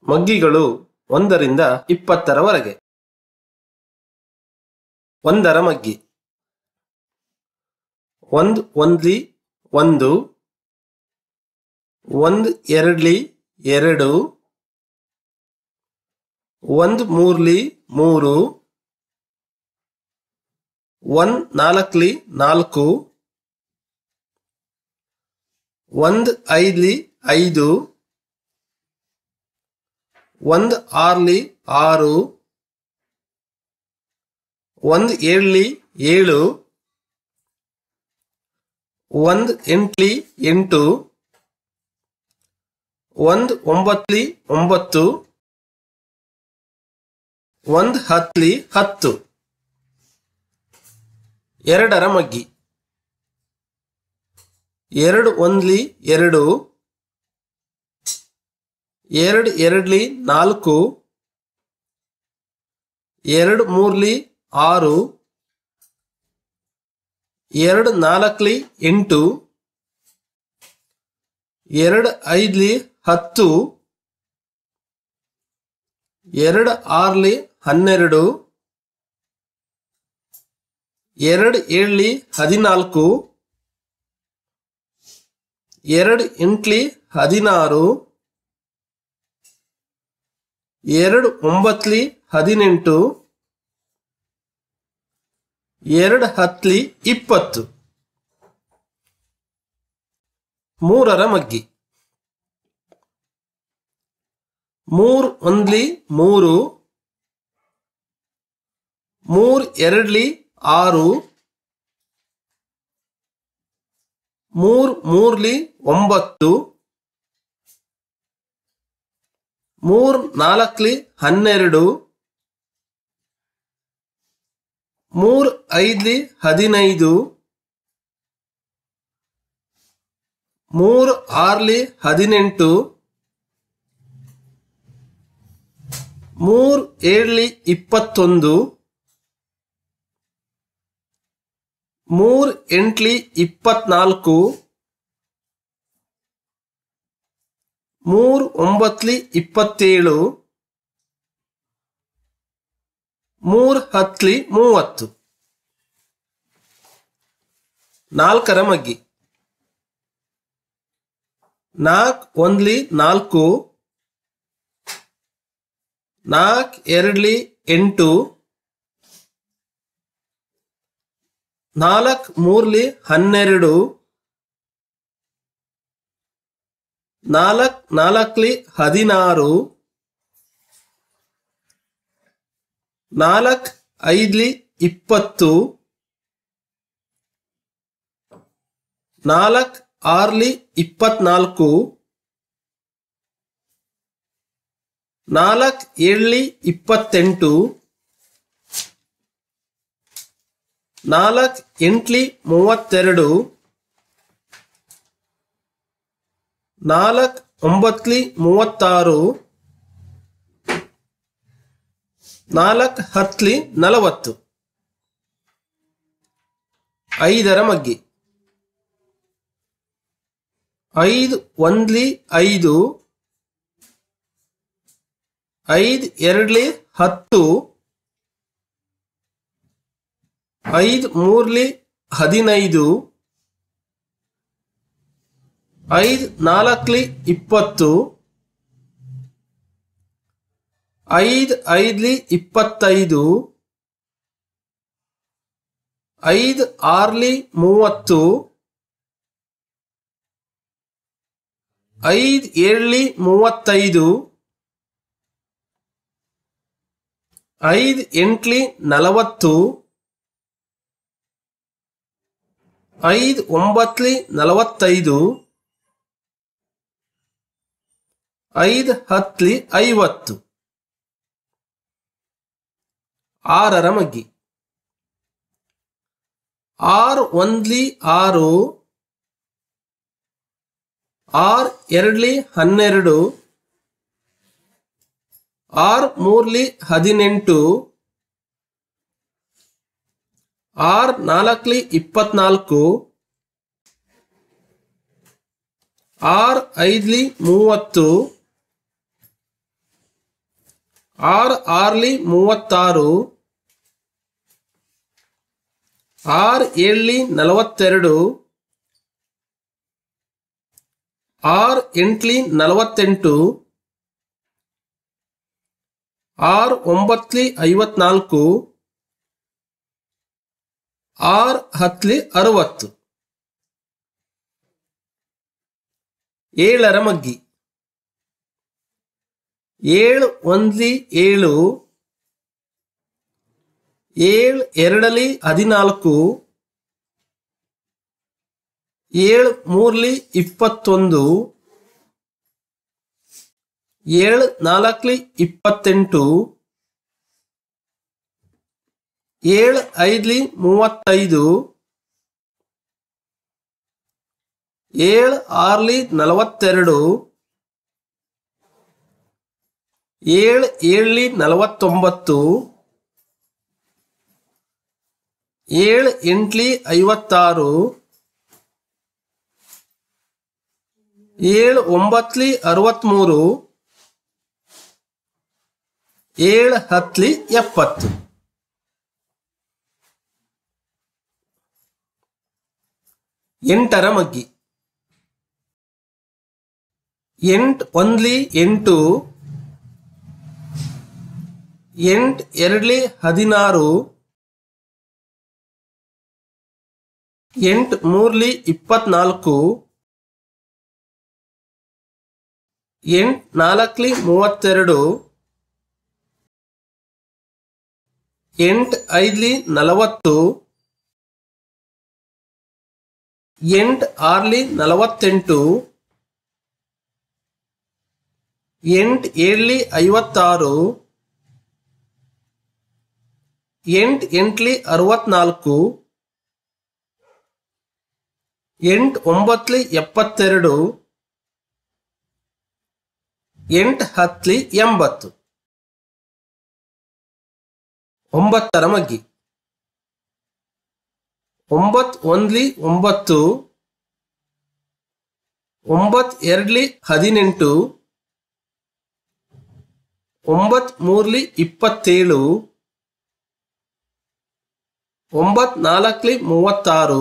ಮಗ್ಗಿಗಳು 1ರಿಂದ 20ರವರೆಗೆ. 1ರ ಮಗ್ಗಿ. 1 ಒಂದ್ಲಿ 1, 1 ಎರಡ್ಲಿ 2, 1 ಮೂರ್ಲಿ 3, 1 ನಾಲ್ಕ್ಲಿ 4, 1 ಐದ್ಲಿ 5, 1 ಆರ್ಲಿ 6, 1 ಏಳ್ಲಿ 7, 1 ಎಂಟ್ಲಿ 8, 1 ಒಂಬತ್ಲಿ 9, 1 ಹತ್ಲಿ 10. 2ರ ಮಗ್ಗಿ. 2 ಒಂದ್ಲಿ 2, 2 ಎರಡ್ಲಿ 4, 2 ಮೂರ್ಲಿ 6, 2 ನಾಲ್ಕ್ಲಿ 8, 2 ಐದ್ಲಿ 10, 2 ಆರ್ಲಿ 12, 2 ಏಳ್ಲಿ 14, 2 ಎಂಟ್ಲಿ 16, 2 ಒಂಬತ್ಲಿ 18, 2 ಹತ್ಲಿ 20. 3ರ ಮಗ್ಗಿ. 3 ಒಂದ್ಲಿ 3, 3 ಎರಡ್ಲಿ 6, 3 ಮೂರ್ಲಿ 9, 3 ನಾಲ್ಕ್ಲಿ 12, 3 ಐದ್ಲಿ 15, 3 ಆರ್ಲಿ 18, 3 ಏಳ್ಲಿ 21, 3 ಎಂಟ್ಲಿ 24, 3 ಒಂಬತ್ಲಿ 27, 3 ಹತ್ಲಿ 30. 4ರ ಮಗ್ಗಿ. 4 ಒಂದ್ಲಿ 4, 4 ಎರಡ್ಲಿ 8, 4 ಮೂರ್ಲಿ 12, 4 ನಾಲ್ಕ್ಲಿ 16, 4 ಐದ್ಲಿ 20, 4 ಆರ್ಲಿ 24, 4 ಏಳ್ಲಿ 28, 4 ಎಂಟ್ಲಿ 32, 4 ಒಂಬತ್ಲಿ 36, 4 ಹತ್ಲಿ 40. 5ರ ಮಗ್ಗಿ. 5 ಒಂದ್ಲಿ 5, 5 ಎರಡ್ಲಿ 10, 5 ಮೂರ್ಲಿ 15, 5 ನಾಲ್ಕ್ಲಿ 20, 5 ಐದ್ಲಿ 25, 5 ಆರ್ಲಿ 30, 5 ಏಳ್ಲಿ 35, 5 ಎಂಟ್ಲಿ 40, 5 ಒಂಬತ್ಲಿ 45, 5 ಹತ್ಲಿ 50. 6ರ ಮಗ್ಗಿ. 6 ಒಂದ್ಲಿ 6, 6 ಎರಡ್ಲಿ 12, 6 ಮೂರ್ಲಿ 18, 6 ನಾಲ್ಕ್ಲಿ 24, 6 ಐದ್ಲಿ 30, ಆರ್ ಆರ್ಲಿ 36, ಆರ್ ಏಳ್ಲಿ 42, ಆರ್ ಎಂಟ್ಲಿ 48, ಆರ್ ಒಂಬತ್ಲಿ 54, ಆರ್ ಹತ್ಲಿ 60. ಏಳರ ಮಗ್ಗಿ. 7 ಒಂದ್ಲಿ 7, 7 ಎರಡಲಿ 14, 7 ಮೂರ್ಲಿ 21, 7 ನಾಲ್ಕಲಿ 28, 7 ಐದ್ಲಿ 35, 7 ಆರ್ಲಿ 42, 7 ಏಳ್ಲಿ 49, 7 ಎಂಟ್ಲಿ 56, 7 ಒಂಬತ್ಲಿ 63, 7 ಹತ್ಲಿ 70. ಎಂಟರ ಮಗ್ಗಿ. 8 ಒಂದ್ಲಿ 8, 8 ಎರಡ್ಲಿ 16, 8 ಮೂರ್ಲಿ 24, 8 ನಾಲ್ಕಲಿ 32, 8 ಐದ್ಲಿ 40, 8 ಆರ್ಲಿ 48, 8 ಏಳ್ಲಿ 56, 8 ಎಂಟ್ಲಿ 64, 8 ಒಂಬತ್ಲಿ 72, 8 ಹತ್ಲಿ 80. ಒಂಬತ್ತರ ಮಗ್ಗಿ. 9 ಒಂದ್ಲಿ 9, 9 ಎರಡ್ಲಿ 18, 9 ಮೂರ್ಲಿ 27, 9 ನಾಲ್ಕಲಿ 36,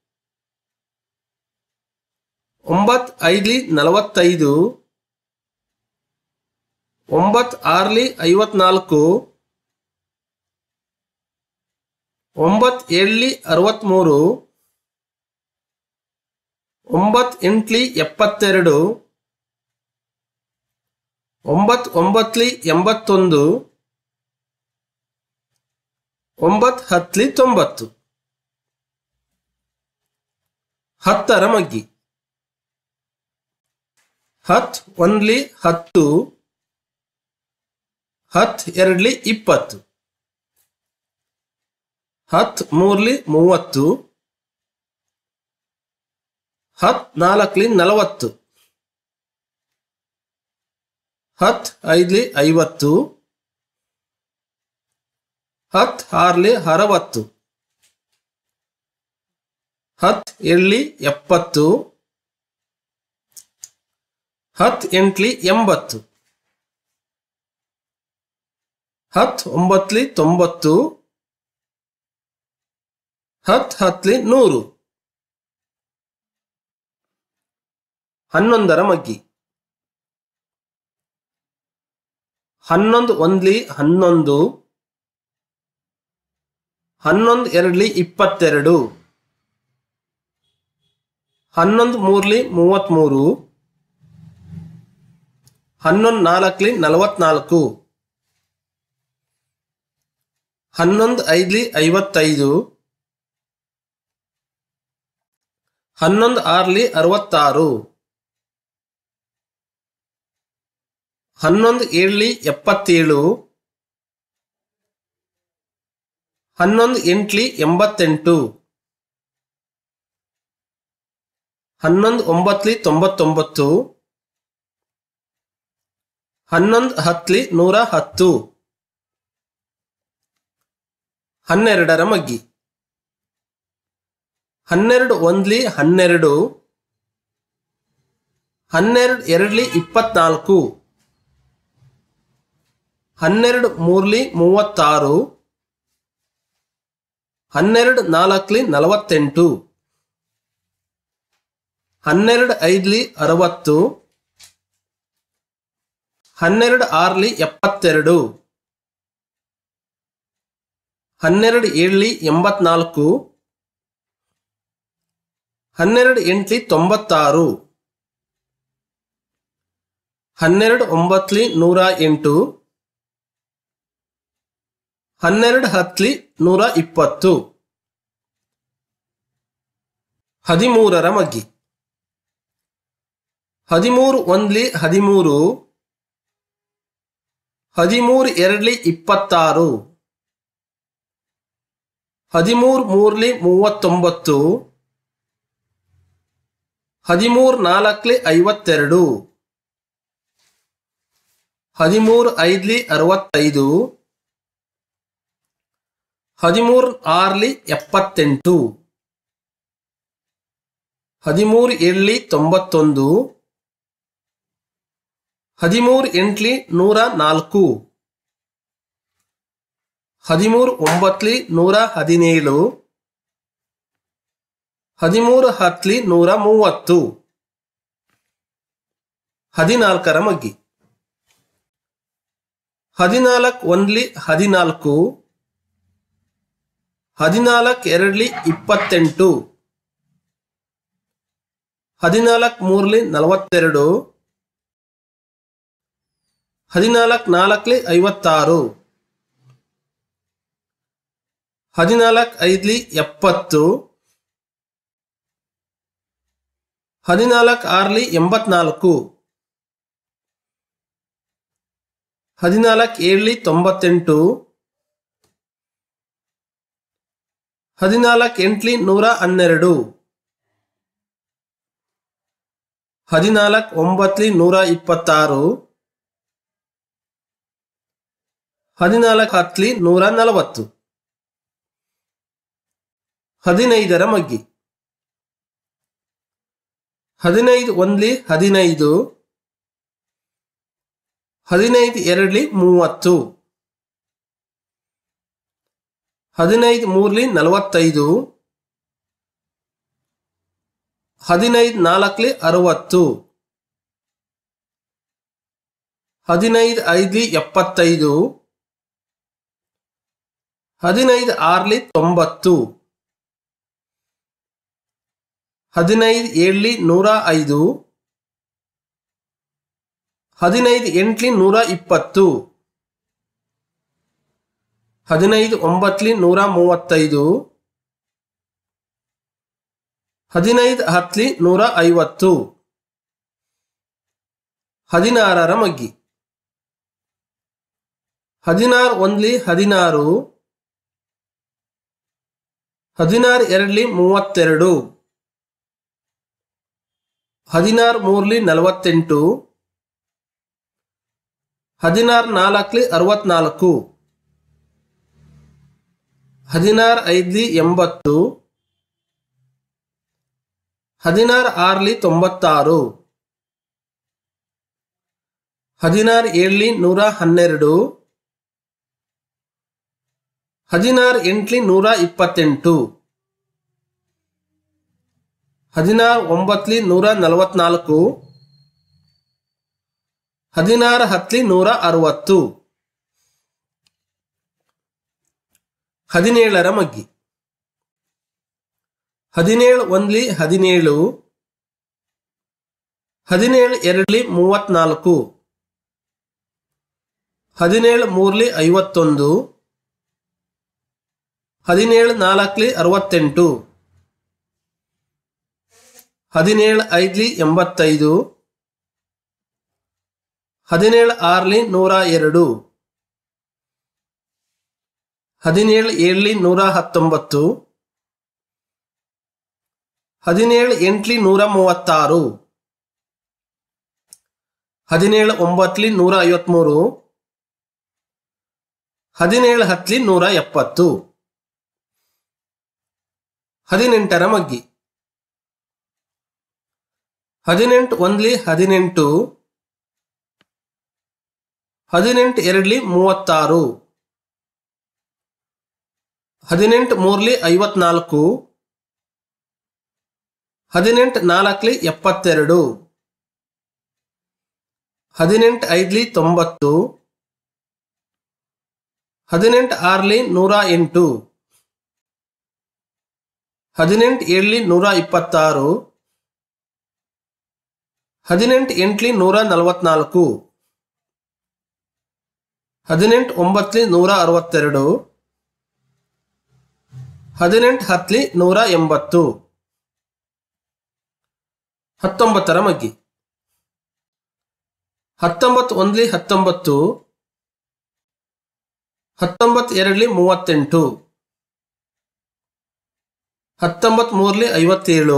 9 ಐದ್ಲಿ 45, 9 ಆರ್ಲಿ 54, 9 ಏಳ್ಲಿ 63, 9 ಎಂಟ್ಲಿ 72, 9 ಒಂಬತ್ಲಿ 81, 9 ಹತ್ಲಿ 90. ಹತ್ತರ ಮಗ್ಗಿ. 10 ಒಂದ್ಲಿ 10, 10 ಎರಡ್ಲಿ 20, 10 ಮೂರ್ಲಿ 30, 10 ನಾಲ್ಕಲಿ 40, 10 ಐದ್ಲಿ 50, 10 ಆರ್ಲಿ 60, 10 ಏಳ್ಲಿ 70, 10 ಎಂಟ್ಲಿ 80, 10 ಒಂಬತ್ಲಿ 90, 10 ಹತ್ಲಿ 100. 11ರ ಮಗ್ಗಿ. 11 ಒಂದ್ಲಿ 11, 11 ಎರಡ್ಲಿ 22, 11 ಮೂರ್ಲಿ 33, 11 ನಾಲ್ಕಲಿ 44, 11 ಐದ್ಲಿ 55, 11 ಆರ್ಲಿ 66, 11 ಏಳ್ಲಿ 77, 11 ಎಂಟ್ಲಿ 88, 11 ಒಂಬತ್ಲಿ 99, 11 ಹತ್ಲಿ 110. 12ರ ಮಗ್ಗಿ. 12 ಒಂದ್ಲಿ 12, 12 ಎರಡ್ಲಿ 24, 12 ಮೂರ್ಲಿ 36, 12 ನಾಲ್ಕಲಿ 48, 12 ಐದ್ಲಿ 60, 12 ಆರ್ಲಿ 72, 12 ಏಳ್ಲಿ 84, 12 ಎಂಟ್ಲಿ 96, 12 ಒಂಬತ್ಲಿ 108, 12 ಹತ್ಲಿ 120. 13ರ ಮಗ್ಗಿ. 13 ಒಂದ್ಲಿ 13, 13 ಎರಡ್ಲಿ 26, 13 ಮೂರ್ಲಿ 39, 13 ನಾಲ್ಕಲಿ 52, 13 ಐದ್ಲಿ 65, 13 ಆರ್ಲಿ 78, 13 ಏಳ್ಲಿ 91, 13 ಎಂಟ್ಲಿ 104, 13 ಒಂಬತ್ಲಿ 117, 13 ಹತ್ಲಿ 130. 14ರ ಮಗ್ಗಿ. 14 ಒಂದ್ಲಿ 14, 14 ಎರಡ್ಲಿ 28, 14 ಮೂರ್ಲಿ 42, 14 ನಾಲ್ಕಲಿ 56, 14 ಐದ್ಲಿ 70, 14 ಆರ್ಲಿ 84, 14 ಏಳ್ಲಿ 98, 14 ಎಂಟ್ಲಿ 112, 14 ಒಂಬತ್ಲಿ 126, 14 ಹತ್ಲಿ 140. 15ರ ಮಗ್ಗಿ. 15 ಒಂದ್ಲಿ 15, 15 ಎರಡ್ಲಿ 30, 15 ಮೂರ್ಲಿ 45, 15 ನಾಲ್ಕಲಿ 60, 15 ಐದ್ಲಿ 75, 15 ಆರ್ಲಿ 90, 15 ಏಳ್ಲಿ 105, 15 ಎಂಟ್ಲಿ 120, 15 ಒಂಬತ್ಲಿ 135, 15 ಹತ್ಲಿ 150. 16ರ ಮಗ್ಗಿ. 16 ಒಂದ್ಲಿ 16, 16 ಎರಡ್ಲಿ 32, 16 ಮೂರ್ಲಿ 48, 16 ನಾಲ್ಕಲಿ 64, 16 ಐದ್ಲಿ 80, 16 ಆರ್ಲಿ 96, 16 ಏಳ್ಲಿ 112, 16 ಎಂಟ್ಲಿ 128, 16 ಒಂಬತ್ಲಿ 144, 16 ಹತ್ಲಿ 160. 17ರ ಮಗ್ಗಿ. 17 ಒಂದ್ಲಿ 17, 17 ಎರಡ್ಲಿ 34, 17 ಮೂರ್ಲಿ 51, 17 ನಾಲ್ಕಲಿ 68, 17 ಐದ್ಲಿ 85, 17 ಆರ್ಲಿ 102, 17 ಏಳ್ಲಿ 119, 17 ಎಂಟ್ಲಿ 136, 17 ಒಂಬತ್ಲಿ 153, 17 ಹತ್ಲಿ 170. 18ರ ಮಗ್ಗಿ. 18 ಒಂದ್ಲಿ 18, 18 2 36, 18 3 54, 18 4 72, 18 5 90, 18 6 108, 18 7 126, 18 8 144, 18 9 162, 18 10 180. 19ರ ಮಗ್ಗಿ. 19 1 19, 19 2 38, 19 3 57,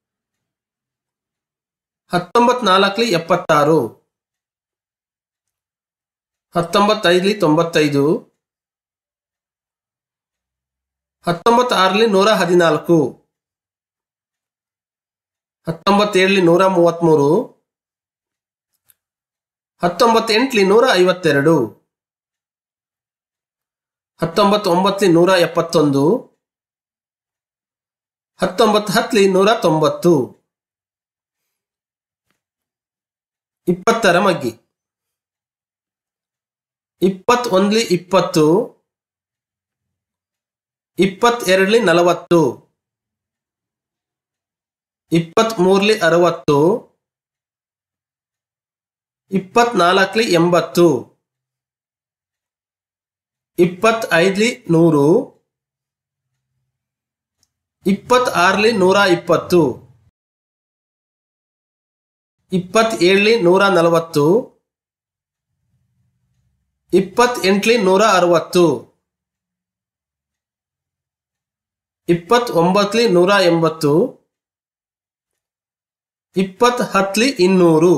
19 4 76, 19 5 95, 19 6 114, 19 7 133, 19 8 152, 19 9 171, 19 10 190. 20ರ ಮಗ್ಗಿ. 21 20, 22 40, 23 60, 24 80, 25 100, 26 120, 27 140, 28 160, 29 180, 20 10 200.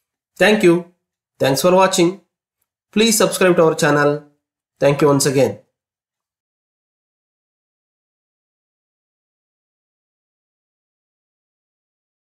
Thank you. Thanks for watching. Please subscribe to our channel. Thank you once again.